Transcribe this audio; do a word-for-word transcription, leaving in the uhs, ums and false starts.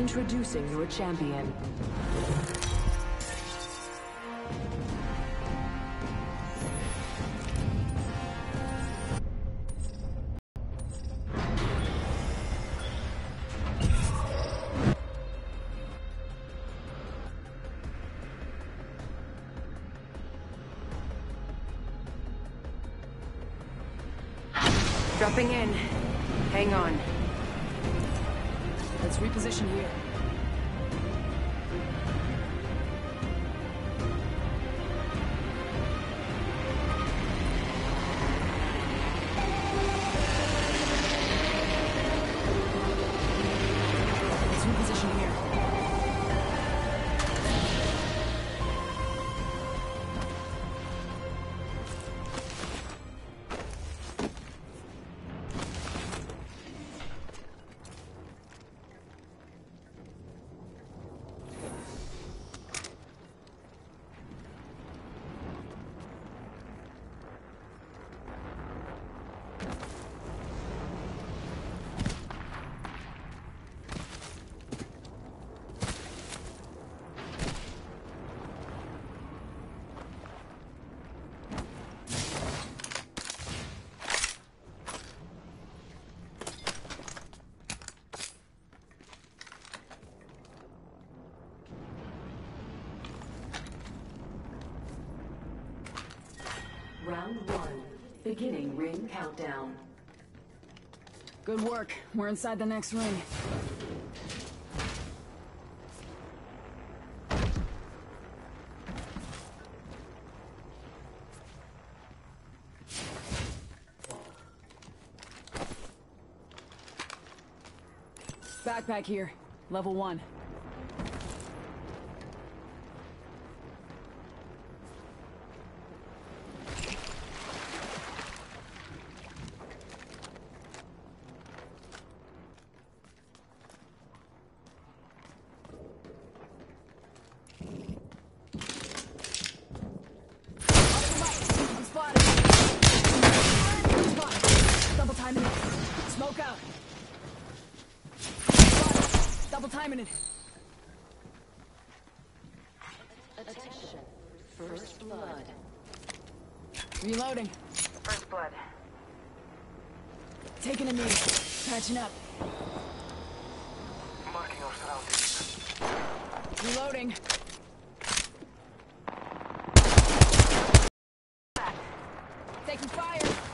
Introducing your champion. Dropping in. Hang on. Let's reposition here. Let's reposition here. Round one. Beginning ring countdown. Good work. We're inside the next ring. Backpack here. Level one. Double timing it. Smoke out. Double timing it. Attention. First blood. Reloading. First blood. Taking a knee. Patching up. Marking our surroundings. Reloading. Taking fire.